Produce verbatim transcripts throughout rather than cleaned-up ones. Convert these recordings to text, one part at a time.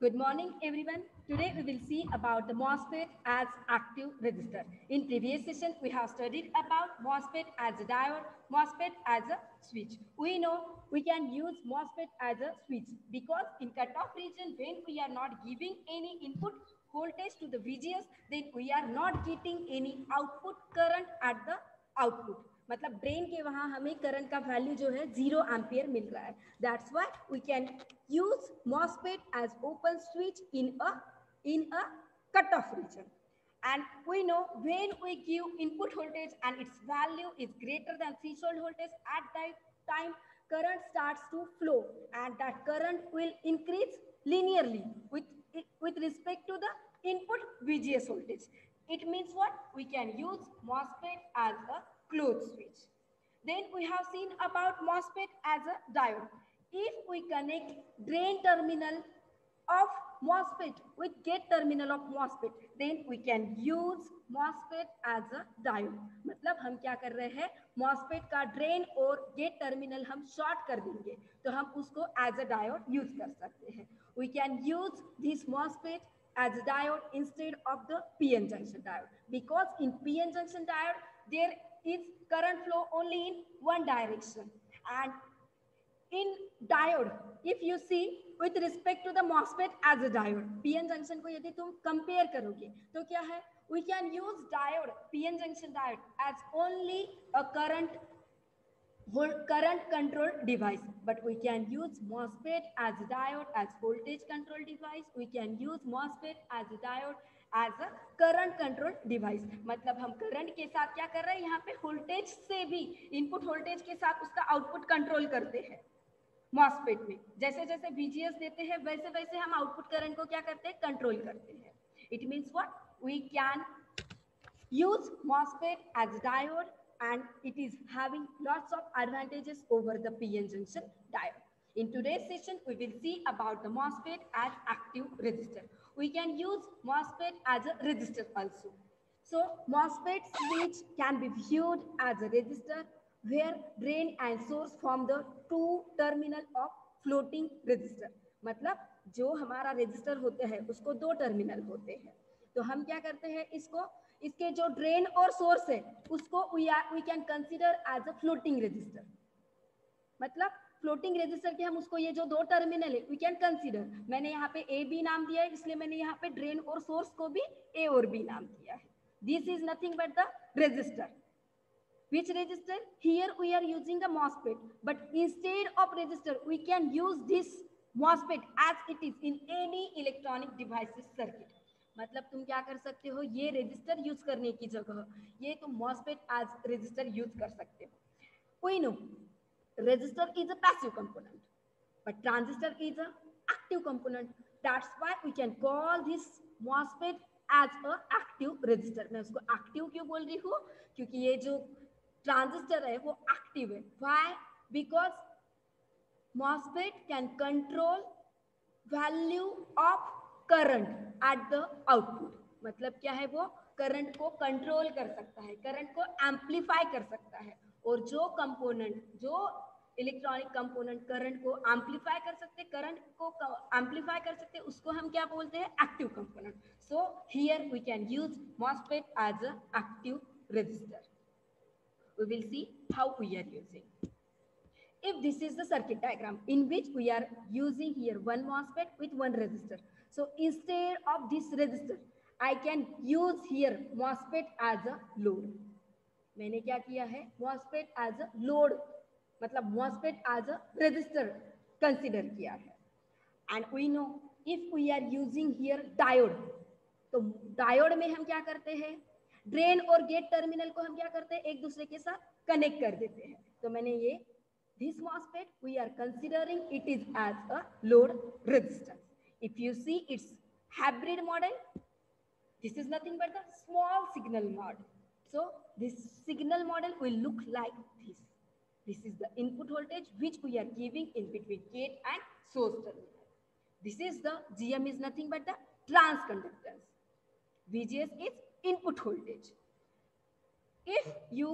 Good morning, everyone. Today we will see about the MOSFET as active resistor. In previous session, we have studied about MOSFET as a diode, MOSFET as a switch. We know we can use MOSFET as a switch because in cutoff region, when we are not giving any input voltage to the V G S, then we are not getting any output current at the output. मतलब drain के वहां हमें current का value जो है zero ampere मिल रहा है. That's why we can use MOSFET as open switch in a in a cutoff region. And we know when we give input voltage and its value is greater than threshold voltage, at that time current starts to flow, and that current will increase linearly with with respect to the input V G S voltage. It means what? We can use MOSFET as a closed switch. Then we have seen about MOSFET as a diode. If we connect drain terminal of MOSFET with gate terminal of MOSFET, then we can use MOSFET as a diode. मतलब हम क्या कर रहे हैं, MOSFET का drain और gate terminal हम short कर देंगे, तो हम उसको as a diode use कर सकते हैं. We can use this MOSFET as a diode instead of the P N junction diode, because in P N junction diode there is current flow only in one direction, and in diode if you see with respect to the MOSFET as a diode, P N junction को यदि तुम compare करोगे तो क्या है, we can use diode, P N junction diode as only a current current control device, but we can use MOSFET as a diode as voltage control device. We can use MOSFET as a diode as a current control device. मतलब हम current के साथ क्या कर रहे हैं, यहाँ पे वोल्टेज से भी इनपुट वोल्टेज के साथ उसका आउटपुट कंट्रोल करते हैं. MOSFET में जैसे जैसे V G S देते हैं वैसे वैसे हम आउटपुट करंट को क्या करते हैं, कंट्रोल करते हैं. It means what? We can use MOSFET as a diode, and it is having lots of advantages over the P N junction diode. In today's session, we will see about the MOSFET as active resistor. We can use MOSFET as a resistor also. So MOSFET switch can be viewed as a resistor where drain and source form the two terminal of floating resistor. मतलब जो हमारा resistor होते हैं उसको दो terminal होते हैं, तो हम क्या करते हैं, इसको इसके जो ड्रेन और सोर्स है उसको we we can consider as a floating resistor. मतलब फ्लोटिंग रेजिस्टर के हम उसको ये जो दो टर्मिनल है वी कैन कंसीडर. मैंने यहाँ पे ए बी नाम दिया है, इसलिए मैंने यहाँ पे ड्रेन और सोर्स को भी ए और बी नाम दिया है. This is nothing but the resistor. Which resistor? Here we are using a MOSFET, but instead of resistor we can use this MOSFET as it is in any electronic devices circuit. मतलब तुम क्या कर सकते हो, ये resistor use करने की जगह ये तुम MOSFET as रेजिस्टर यूज कर सकते हो. We know resistor is a passive component, but transistor is a active component. That's why we can call this MOSFET as a active resistor. मैं उसको active क्यों बोल रही हूँ, क्योंकि ये जो ट्रांजिस्टर है वो एक्टिव है. Why? Because MOSFET can control value of current at the output. मतलब क्या है, वो करंट को कंट्रोल कर सकता है, करंट को एम्पलीफाई कर सकता है. और जो कंपोनेंट, जो इलेक्ट्रॉनिक कंपोनेंट करंट को एम्पलीफाई कर सकते, करंट को एम्पलीफाई कर सकते, उसको हम क्या बोलते हैं, active component. So here we can use MOSFET as a active resistor. We will see how we are using. If this is the circuit diagram in which we are using here one MOSFET with one resistor. So instead of this resistor, I can use here MOSFET as a load. मैंने क्या किया है, MOSFET as a load, मतलब MOSFET as a resistor consider किया है. And we know if we are using here diode, तो diode में हम क्या करते हैं, ड्रेन और गेट टर्मिनल को हम क्या करते हैं, एक दूसरे के साथ कनेक्ट कर देते हैं. तो मैंने ये this MOSFET we are considering it is as a load resistor. If you see its hybrid model, this is nothing but the small signal model. So this signal model will look like this. This is the input voltage which we are giving in between gate and source terminal. This is the G M is nothing but the transconductance. V G S is input voltage. If you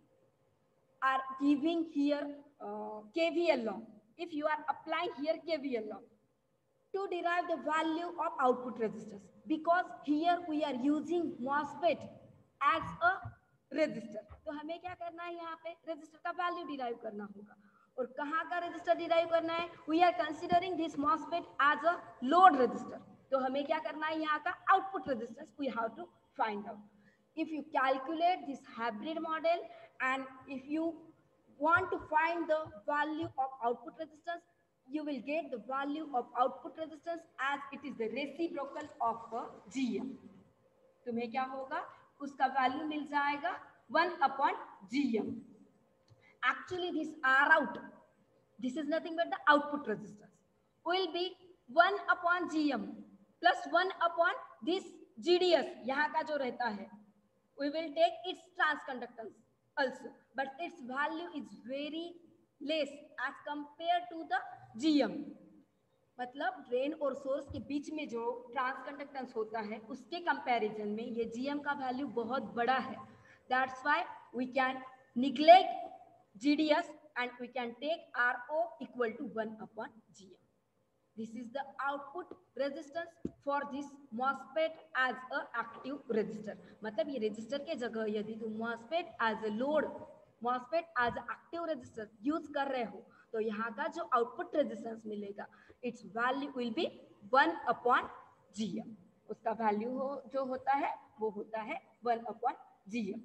are giving here uh, K V L law, if you are applying here K V L law, to derive the value of output resistance, because here we are using MOSFET as a resistor. तो हमें क्या करना है, यहाँ पे resistor का value derive करना होगा. और कहाँ का resistor derive करना है? We are considering this MOSFET as a load resistor. तो हमें क्या करना है, यहाँ का output resistance we have to find out. If you calculate this hybrid model and if you want to find the value of output resistance, you will get the value of output resistance as it is the reciprocal of a G M. तुम्हें क्या होगा, उसका value मिल जाएगा one upon G M. Actually this R out, this is nothing but the output resistance, will be one upon G M plus one upon this G D S. यहाँ का जो रहता है, we will take its transconductance also, but its value is very less as compared to the G M. मतलब drain और source के बीच में जो ट्रांसकंडक्टेंस होता है उसके कंपैरिजन में ये G M का वैल्यू बहुत बड़ा है. That's why we can neglect G D S and we can take R O equal to one upon G M. This is the output resistance for this MOSFET as a active resistor. मतलब ये resistor के जगह यदि तुम MOSFET as a load, MOSFET as a active resistor use कर रहे हो, तो यहाँ का जो output resistance मिलेगा, its value will be one upon G M. उसका value हो जो होता है वो होता है one upon G M.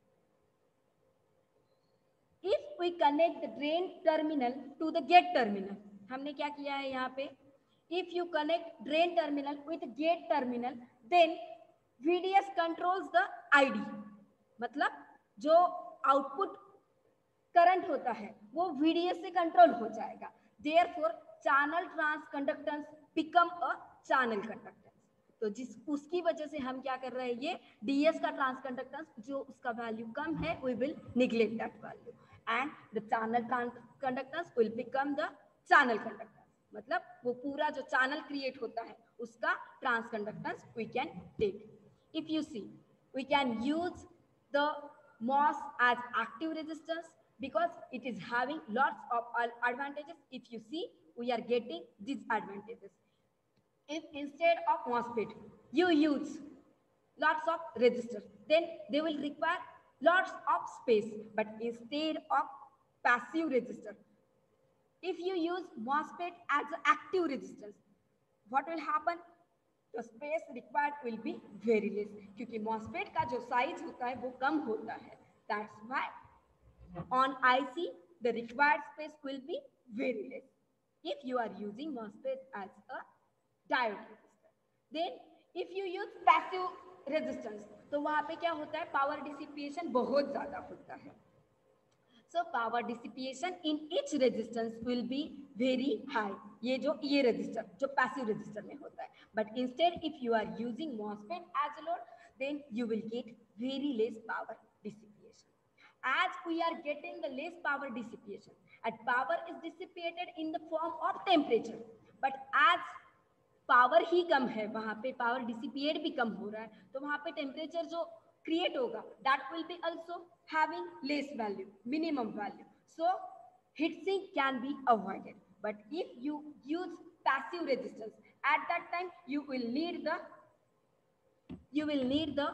If we connect the drain terminal to the gate terminal, हमने क्या किया है यहाँ पे, if you connect drain terminal with gate terminal, then V D S controls the I D. मतलब जो output current होता है वो V D S से control हो जाएगा. Therefore, channel transconductance become a channel conductance. तो जिस उसकी वजह से हम क्या कर रहे हैं, ये D S का transconductance जो उसका value कम है, we will neglect that value, and the channel transconductance will become the channel conductance. मतलब वो पूरा जो channel create होता है उसका transconductance we can take. If you see, we can use the MOS as active resistance because it is having lots of advantages. If you see, we are getting disadvantages. If instead of MOSFET you use lots of resistors, then they will require lots of space. But instead of passive resistor, if you use MOSFET as an active resistance, what will happen? The space required will be very less, क्योंकि MOSFET का जो size होता है वो कम होता है. That's why on I C the required space will be very less if you are using MOSFET as a diode resistor. Then if you use passive resistance, तो वहाँ पे क्या होता है, power dissipation बहुत ज़्यादा होता है. So power dissipation in each resistance will be very high. ये जो ये resistor जो passive resistor में होता है. But instead if you are using MOSFET as a load, then you will get very less power dissipation. As we are getting the less power dissipation, and power is dissipated in the form of temperature, but as power ही कम है, वहाँ पे power dissipate भी कम हो रहा है, तो वहाँ पे temperature जो create होगा, that will be also having less value, minimum value. So heat sink can be avoided. But if you use passive resistance, at that time you will need the you will need the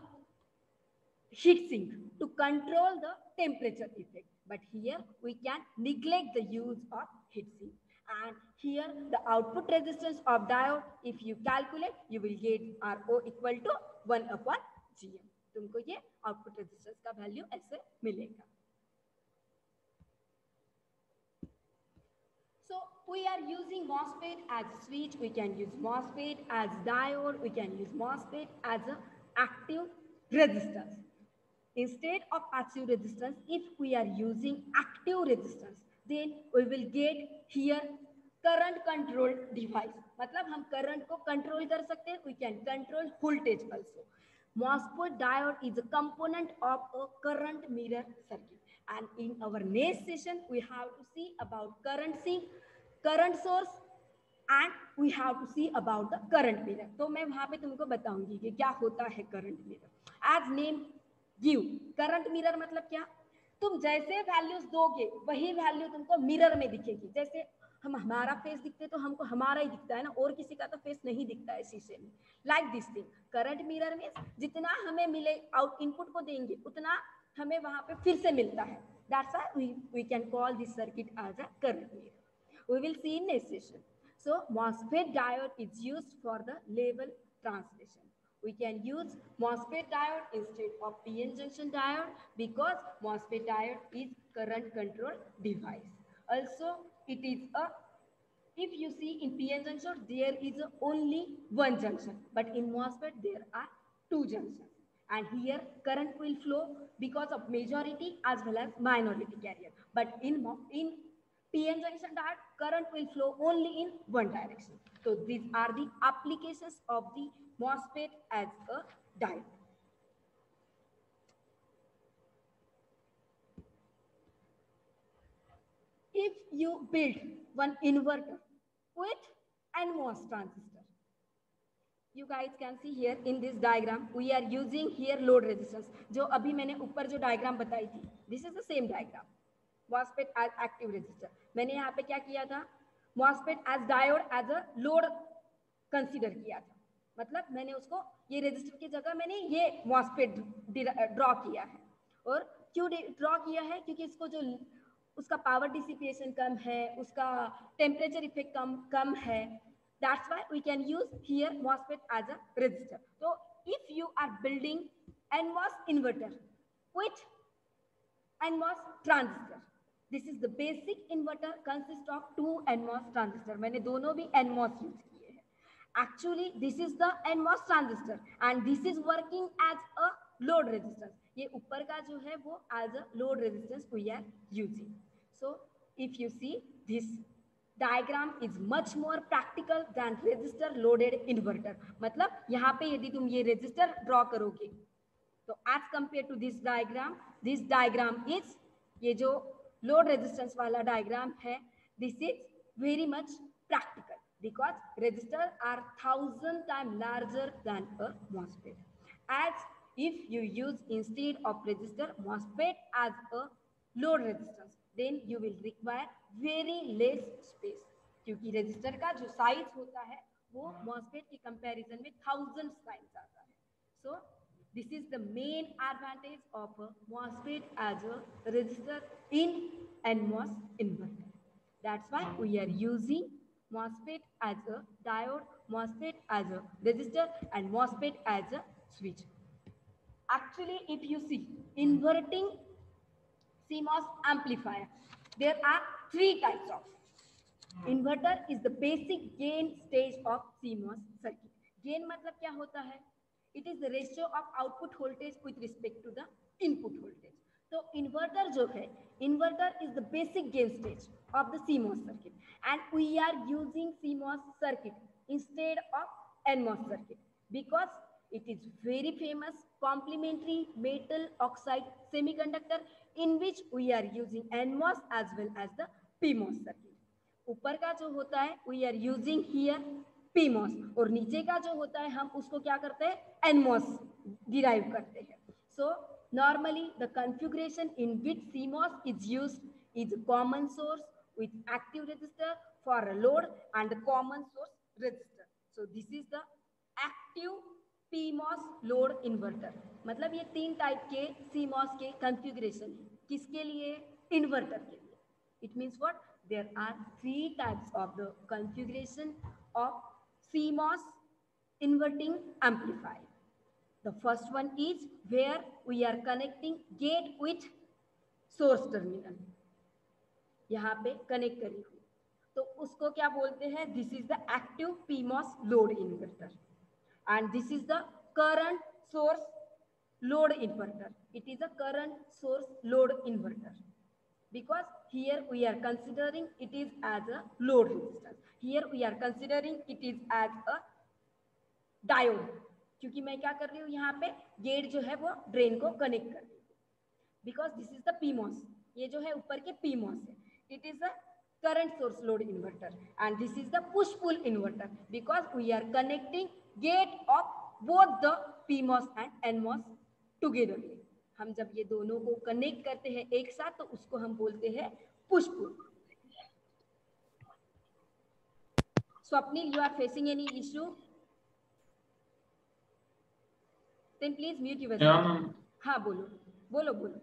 heat sink to control the temperature effect. But here we can neglect the use of heat sink. And here the output resistance of diode, if you calculate, you will get R O equal to one upon G M. तुमको ये output resistance का value ऐसे मिलेगा. So we are using MOSFET as a switch, we can use MOSFET as diode, we can use MOSFET as an active resistance. Instead of passive resistance, if we are using active resistance, then we will get here current controlled device. मतलब हम current को control कर सकते हैं, we can control voltage also. MOSFET diode is a component of a current mirror circuit. And in our next session, we have to see about current sink, current source, and we have to see about the current mirror. तो मैं वहाँ पे तुमको बताऊंगी कि क्या होता है current mirror. As name give, current mirror मतलब क्या? तुम जैसे values दोगे, वही value तुमको mirror में दिखेगी. जैसे हम हमारा फेस दिखते तो हमको हमारा ही दिखता है ना, और किसी का तो फेस नहीं दिखता है शीशे में. Like this thing, current mirror में जितना हमें मिले आउट इनपुट को देंगे उतना हमें वहां पे फिर से मिलता है. That's why we, we can call this circuit as a current mirror. We will see in next session. So MOSFET diode is used for the level translation. We can use MOSFET diode instead of P N junction diode because MOSFET diode is current control device. Also, it is a, if you see in P N junction, there is a only one junction, but in MOSFET there are two junctions. And here current will flow because of majority as well as minority carrier. But in, in P N junction diode, current will flow only in one direction. So these are the applications of the MOSFET as a diode. If you build one inverter with N MOS transistor, you guys can see here in this diagram we are using here load resistance. जो अभी मैंने ऊपर जो diagram बताई थी, this is the same diagram. MOSFET as active resistor. मैंने यहाँ पे क्या किया था, MOSFET as diode as a load consider किया था. मतलब मैंने उसको ये resistor की जगह मैंने ये MOSFET draw किया है. और क्यों draw किया है, क्योंकि इसको जो उसका power dissipation कम है, उसका temperature effect कम कम है. That's why we can use here MOSFET as a resistor. So if you are building N MOS inverter with N MOS transistor, this is the basic inverter consists of two N MOS transistor. मैंने दोनों भी N MOS use किए हैं. Actually, this is the N MOS transistor and this is working as a load resistance. ये ऊपर का जो है वो as a load resistance we are using. So if you see this diagram is much more practical than resistor loaded inverter. मतलब यहाँ पे यदि तुम ये resistor draw करोगे तो as compared to this diagram, this diagram is, ये जो load resistance वाला diagram है, this is very much practical because resistors are thousand times larger than a MOSFET. As if you use instead of resistor MOSFET as a load resistance, then you will require very less space, क्योंकि resistor का जो size होता है वो MOSFET की comparison में thousands times आता है. So this is the main advantage of a MOSFET as a resistor in N MOS inverter. That's why we are using MOSFET as a diode, MOSFET as a resistor, and MOSFET as a switch. Actually, if you see inverting C MOS amplifier, there are three types of. Inverter is the basic gain stage of C MOS circuit. Gain मतलब क्या होता है? It is the ratio of output voltage with respect to the input voltage. So inverter जो है, inverter is the basic gain stage of the C MOS circuit, and we are using C MOS circuit instead of N MOS circuit because it is very famous complementary metal oxide semiconductor in which we are using N MOS as well as the P MOS circuit. ऊपर का जो होता है we are using here P MOS और नीचे का जो होता है हम उसको क्या करते हैं N MOS derive करते हैं. So normally the configuration in which C MOS is used is a common source with active resistor for a load and a common source resistor. So this is the active P MOS load inverter. मतलब ये तीन type के C MOS के configuration है. किसके लिए? Inverter के लिए. It means what? There are three types of the configuration of C MOS inverting amplifier. The first one is where we are connecting gate with source terminal. यहाँ पे connect करी हुई, तो उसको क्या बोलते हैं? This is the active P MOS load inverter, and this is the current source load inverter. It is a current source load inverter because here we are considering it is as a load resistance. Here we are considering it is as a diode, क्योंकि मैं क्या कर रही हूँ यहाँ पे gate जो है वो ड्रेन को कनेक्ट कर रही हूँ. Because this is the P MOS, ये जो है ऊपर के P MOS है. It is a current source load inverter and this is the push pull inverter because we are connecting gate of both the P MOS and N MOS togetherly. हम जब ये दोनों को कनेक्ट करते हैं एक साथ तो उसको हम बोलते हैं push pull. Swapnil, you are facing any issue? Then please mute yourself. Yeah, हाँ बोलो बोलो बोलो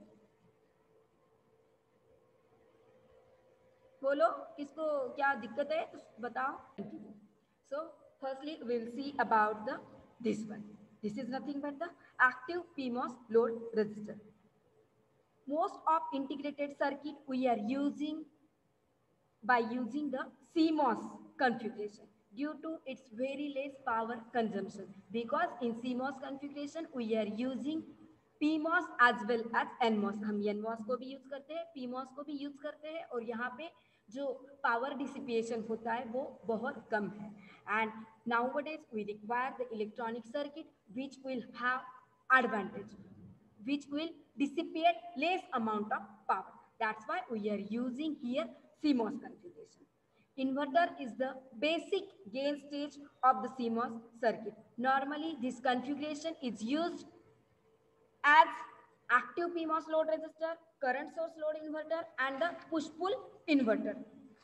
बोलो किसको क्या दिक्कत है तो बताओ. So firstly we'll see about the this one. This is nothing but the active P MOS load resistor. Most of integrated circuit we are using by using the C MOS configuration due to its very less power consumption, because in C MOS configuration we are using P MOS as well as N MOS. हम N MOS को भी use करते हैं, P MOS को भी use करते हैं, और यहाँ पे जो पावर डिसिपेशन होता है वो बहुत कम है. And nowadays we require the electronic circuit which will have advantage, which will dissipate less amount of power. That's why we are using here C MOS configuration. Inverter is the basic gain stage of the C MOS circuit. Normally, this configuration is used as active P MOS load resistor, current source load inverter, and the push-pull inverter.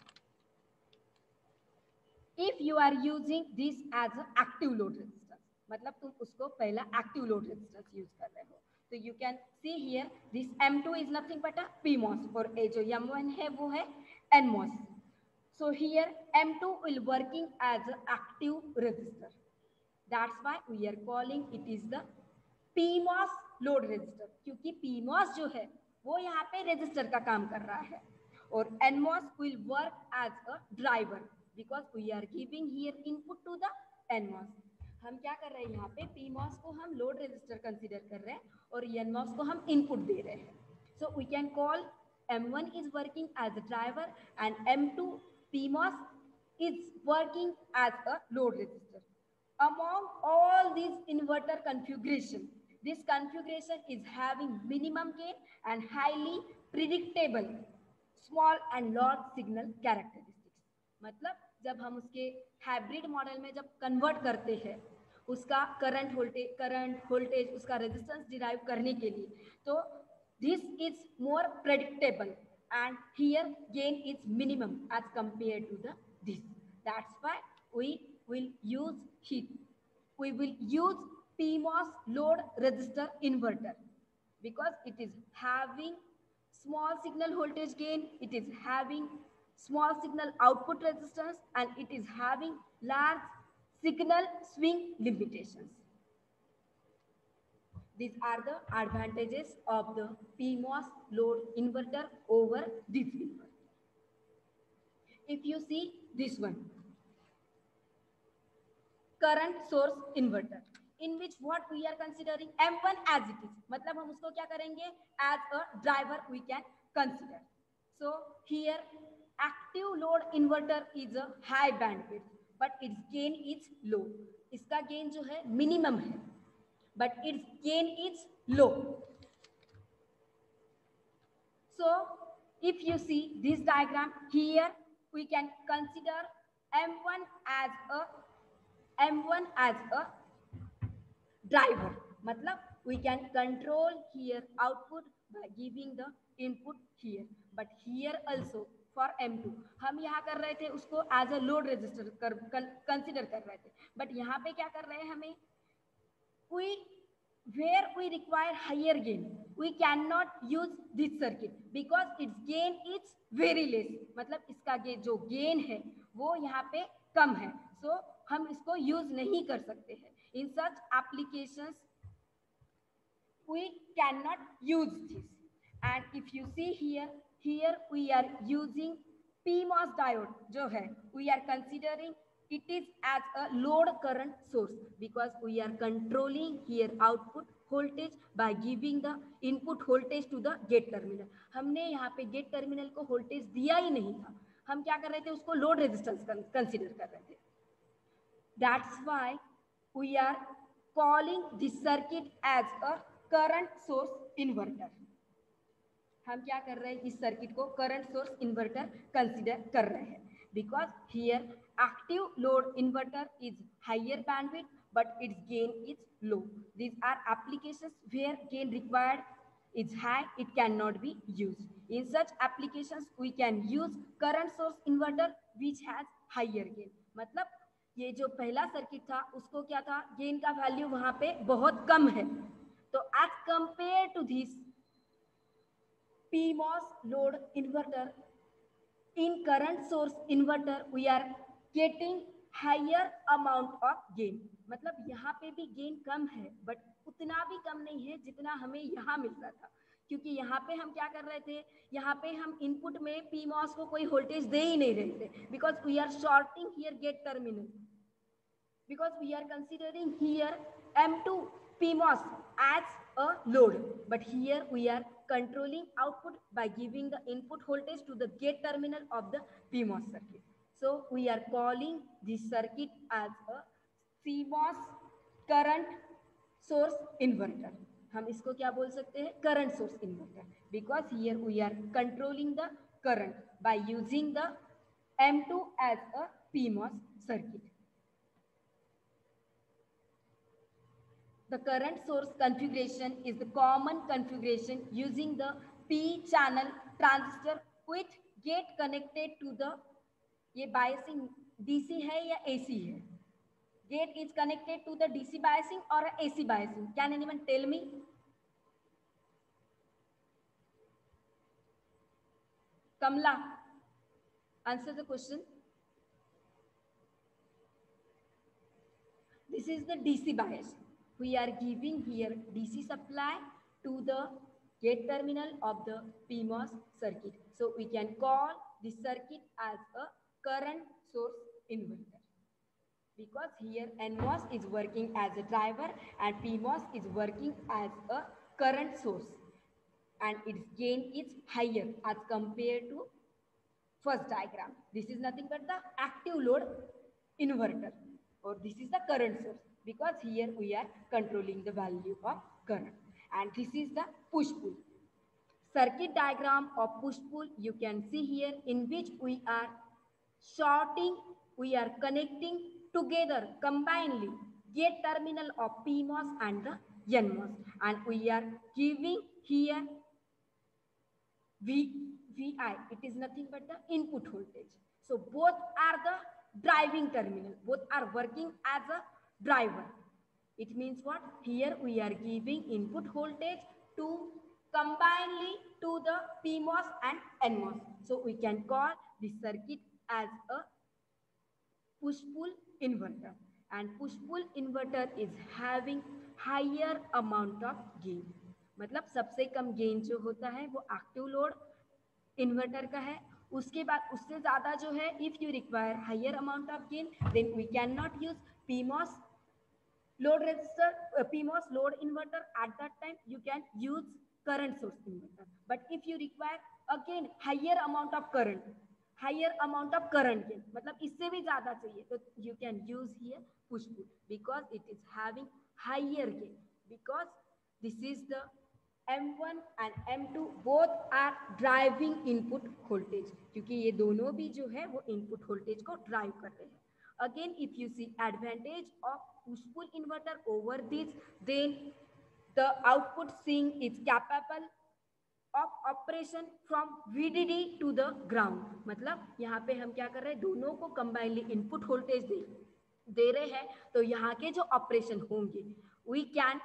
If you are using this as an active load resistance, मतलब तुम उसको पहला active load resistance use कर रहे हो. So you can see here this M two is nothing but a P MOS, और ये जो M one है वो है N MOS. So here M two will working as an active resistor. That's why we are calling it is the P MOS load resistor, क्योंकि P MOS जो है वो यहाँ पे resistor का काम कर रहा है, और N MOS will work as a driver because we are giving here input to the N MOS. हम क्या कर रहे हैं यहाँ पे P MOS को हम load resistor consider कर रहे हैं और N MOS को हम input दे रहे हैं. So we can call M one is working as a driver and M two P MOS is working as a load resistor. Among all these inverter configuration, this configuration is having minimum gain and highly predictable small and large signal characteristics. मतलब जब हम उसके hybrid model में जब convert करते हैं उसका current voltage current voltage उसका रेजिस्टेंस डिराइव करने के लिए, तो this is more predictable and here gain is minimum as compared to the this. That's why we will use it. We will use P MOS load resistor inverter because it is having small signal voltage gain, it is having small signal output resistance, and it is having large signal swing limitations. These are the advantages of the P MOS load inverter over this inverter. If you see this one, current source inverter, in which what we are considering M one as it is, मतलब हम उसको क्या करेंगे as a driver we can consider. So here active load inverter is a high bandwidth but its gain is low. इसका gain जो है minimum है but its gain is low. So if you see this diagram here, we can consider M one as a M one as a driver. मतलब we can control here output by giving the input here. But here also for M two हम यहाँ कर रहे थे उसको as a load resistor कर consider कर रहे थे. But यहाँ पे क्या कर रहे हैं हमें, we where we require higher gain, we cannot use this circuit because its gain is very less. मतलब इसका gain जो gain है वो यहाँ पे कम है, so हम इसको use नहीं कर सकते हैं. In such applications, we cannot use this. And if you see here, here we are using P MOS diode जो है, we are considering it is as a load current source because we are controlling here output voltage by giving the input voltage to the gate terminal. हमने यहाँ पे gate terminal को voltage दिया ही नहीं था, हम क्या कर रहे थे उसको load resistance consider कर रहे थे. That's why we are calling this circuit as a current source inverter. हम क्या कर रहे हैं इस सर्किट को करंट सोर्स इन्वर्टर कंसीडर कर रहे हैं because here active load inverter is higher bandwidth but its gain is low. These are applications where gain required is high, it cannot be used. In such applications we can use current source inverter which has higher gain. मतलब ये जो पहला circuit था उसको क्या था, gain का value वहां पे बहुत कम है, तो as compare to this PMOS load inverter, in current source inverter we are getting higher amount of gain. मतलब यहाँ पे भी गेन कम है बट उतना भी कम नहीं है जितना हमें यहाँ मिल रहा था, क्योंकि यहाँ पे हम क्या कर रहे थे, यहाँ पे हम इनपुट में पीमॉस को कोई वोल्टेज दे ही नहीं रहे थे, because we are shorting here gate terminal, because we are considering here M two P M O S as a load, but here we are controlling output by giving the input voltage to the gate terminal of the P M O S circuit. So we are calling this circuit as a C M O S current source inverter. हम इसको क्या बोल सकते हैं, current source inverter, because here we are controlling the current by using the M two as a P M O S circuit. The current source configuration is the common configuration using the P channel transistor with gate connected to the, ये biasing D C है या A C है? Gate is connected to the D C biasing or A C biasing? Can anyone tell me? Kamla, answer the question. This is the D C bias. We are giving here D C supply to the gate terminal of the P M O S circuit. So we can call this circuit as a current source inverter, because here N M O S is working as a driver and P M O S is working as a current source, and its gain is higher as compared to first diagram. This is nothing but the active load inverter, or this is the current source, because here we are controlling the value of current, and this is the push-pull. Circuit diagram of push-pull you can see here, in which we are shorting, we are connecting together combinedly gate terminal of P M O S and the N M O S, and we are giving here V, VI, it is nothing but the input voltage. So both are the driving terminal, both are working as a driver. It means what? Here we are giving input voltage to combinedly to the P M O S and N M O S. So we can call this circuit as a push-pull inverter, and push-pull inverter is having higher amount of gain. मतलब सबसे कम gain जो होता है वो active load inverter का है, उसके बाद उससे ज्यादा जो है, if you require higher amount of gain then we can not use P M O S load resistor, uh, P M O S load inverter. At that time you can use current source inverter, but if you require again higher amount of current, higher amount of current gain, मतलब इससे भी ज्यादा चाहिए, तो you can use here push pull, because it is having higher gain, because this is the M one and M two both are driving input voltage, क्योंकि ये दोनों भी जो है वो input voltage को drive कर रहे हैं. Again, if you see advantage of push-pull inverter over this, then the output swing is capable of operation from V D D to the ground. मतलब यहाँ पे हम क्या कर रहे हैं, दोनों को combinedly input voltage दे दे रहे हैं, तो यहाँ के जो ऑपरेशन होंगे we can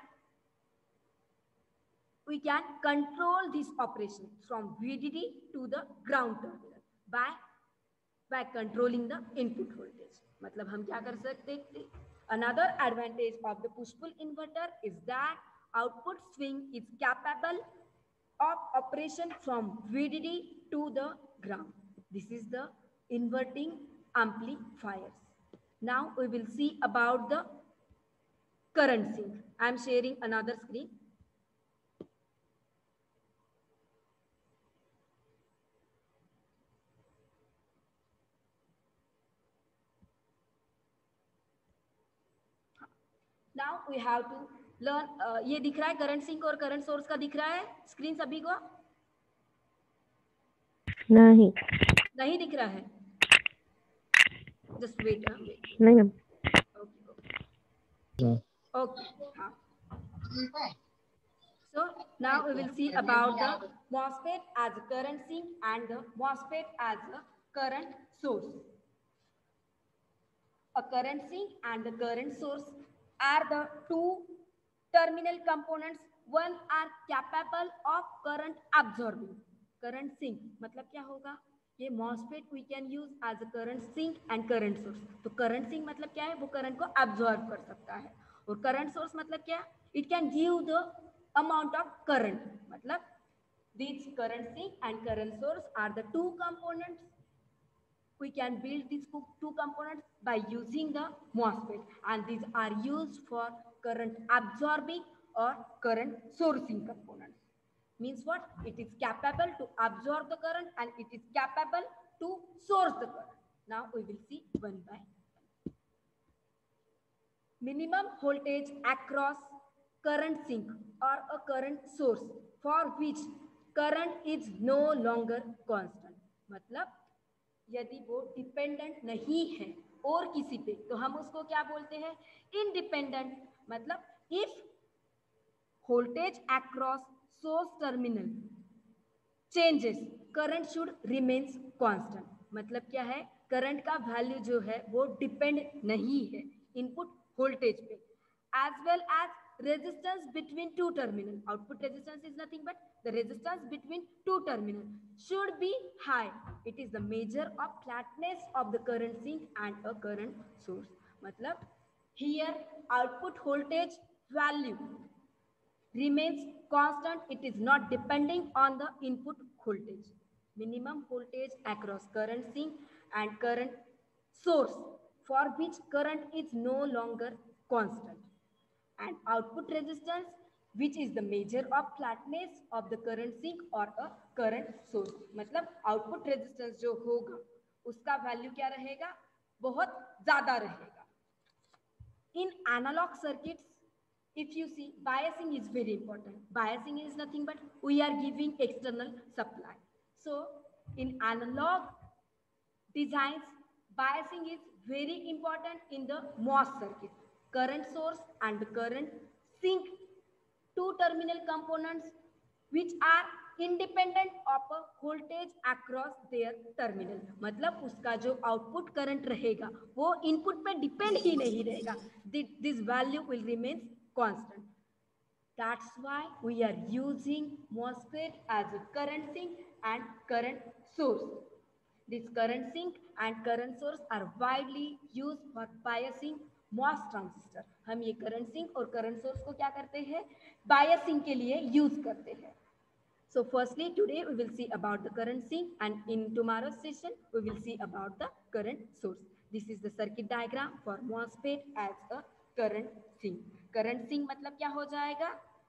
we can control this operation from V D D to the ground terminal by by controlling the input voltage. मतलब हम क्या कर सकते हैं, another advantage of the push-pull inverter is that output swing is capable of operation from V D D to the ground. This is the inverting amplifiers. Now we will see about the current sink. I am sharing another screen. Now we have to learn. Uh, ये दिख रहा है current sink और current source का दिख रहा है screen सभी को? नहीं नहीं दिख रहा है. Just wait. Uh, wait. नहीं मैम. Okay. Okay. हाँ. So now we will see about the MOSFET as a current sink and the MOSFET as a current source. A current sink and the current source are the two terminal components. One are capable of current absorbing. Current sink मतलब क्या होगा? ये MOSFET we can use as a current sink and current source. तो current sink मतलब क्या है? वो current को absorb कर सकता है. और current source मतलब क्या? It can give the amount of current. मतलब these current sink and current source are the two components. We can build these two components by using the MOSFET, and these are used for current absorbing or current sourcing components. Means what? It is capable to absorb the current and it is capable to source the current. Now we will see one by one. Minimum voltage across current sink or a current source for which current is no longer constant. मतलब यदि वो dependent नहीं है और किसी पे तो हम उसको क्या बोलते हैं? इंडिपेंडेंट. मतलब if voltage across source terminal changes current should remains constant. मतलब क्या है? करंट का वैल्यू जो है वो डिपेंड नहीं है इनपुट वोल्टेज पे. As well as resistance between two terminal. Output resistance is nothing but the resistance between two terminal should be high. It is the measure of flatness of the current sink and a current source. मतलब here output voltage value remains constant. It is not depending on the input voltage. Minimum voltage across current sink and current source for which current is no longer constant. And output resistance which is the measure of flatness of the current sink or a current source. मतलब output resistance जो होगा उसका value क्या रहेगा? बहुत ज्यादा रहेगा. In analog circuits, if you see, biasing is very important. Biasing is nothing but we are giving external supply. So in analog designs, biasing is very important in the MOS circuit. Current source and current sink, two terminal components which are independent of a voltage across their terminal. मतलब उसका जो output current रहेगा वो input पे depend ही नहीं रहेगा. This value will remain constant. That's why we are using MOSFET as a current sink and current source. This current sink and current source are widely used for biasing MOS transistor. हम ये current sink और current source को क्या करते हैं? Biasing के लिए use करते हैं. So firstly today we will see about the current sink and in tomorrow's session we will see about the current source. This is the circuit diagram for MOSFET as a current sink. Current sink मतलब क्या हो जाएगा?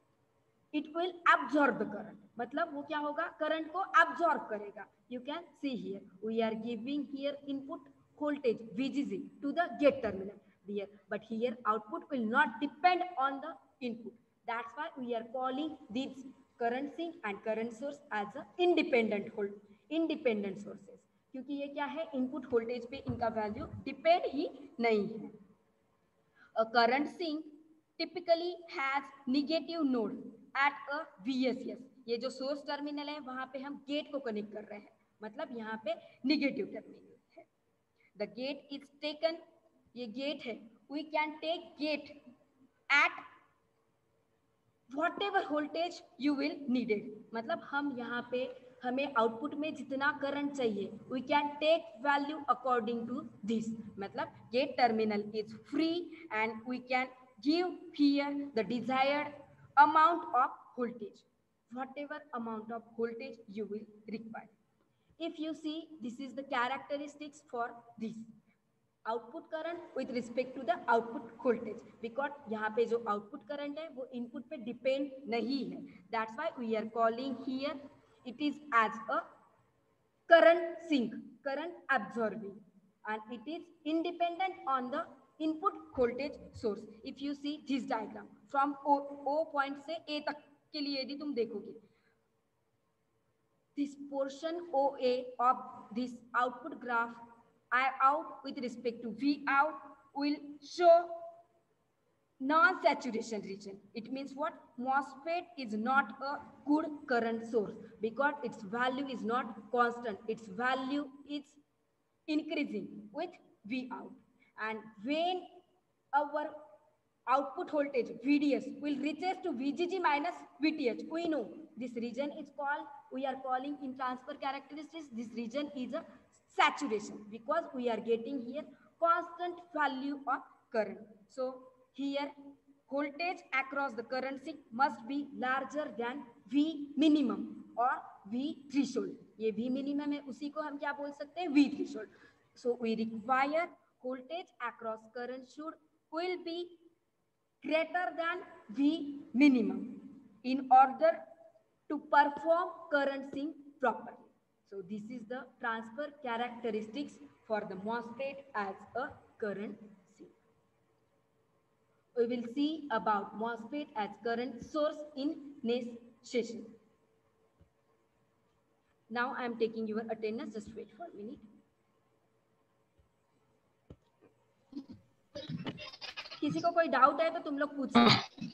It will absorb the current. मतलब वो क्या होगा? Current को absorb करेगा. You can see here we are giving here input voltage V G C to the gate terminal. Here, but here output will not depend on the input. That's why we are calling these current sink and current source as a independent hold independent sources. क्योंकि ये क्या है? Input voltage पे इनका value depend ही नहीं है. A current sink typically has negative node at a V S S. ये जो सोर्स टर्मिनल है वहां पे हम गेट को कनेक्ट कर रहे हैं. मतलब यहाँ पे निगेटिव टर्मिनल है. The gate is taken. ये गेट है. We can take gate at whatever voltage you will need it. मतलब हम यहाँ पे हमें आउटपुट में जितना करंट चाहिए we can take value according to this. मतलब gate terminal is free and we can give here the desired amount of voltage, whatever amount of voltage you will require. If you see, this is the characteristics for this output current with respect to the output voltage. Because यहाँ पे जो output current है वो input पे depend नहीं है. That's why we are calling here it is as a current sink, current absorbing, and it is independent on the input voltage source. If you see this diagram from O, O point से A तक के लिए यदि तुम देखोगे, this portion O A of this output graph I out with respect to V out will show non-saturation region. It means what? MOSFET is not a good current source because its value is not constant. Its value is increasing with V out. And when our output voltage V D S will reaches to V G G minus V T H, we know this region is called, we are calling in transfer characteristics, this region is a saturation, because we are getting here constant value of current. So here voltage across the current sink must be larger than V minimum or V threshold. ये V minimum है, उसी को हम क्या बोल सकते हैं, V threshold. So we require voltage across current should will be greater than V minimum in order to perform current sink properly. So this is the transfer characteristics for the MOSFET as a current sink. We will see about MOSFET as current source in next session. Now I am taking your attendance. Just wait for a minute. किसी को कोई doubt है तो तुम लोग पूछ सकते.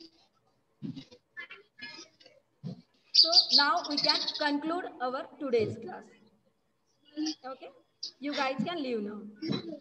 So now we can conclude our today's class. Okay, you guys can leave now.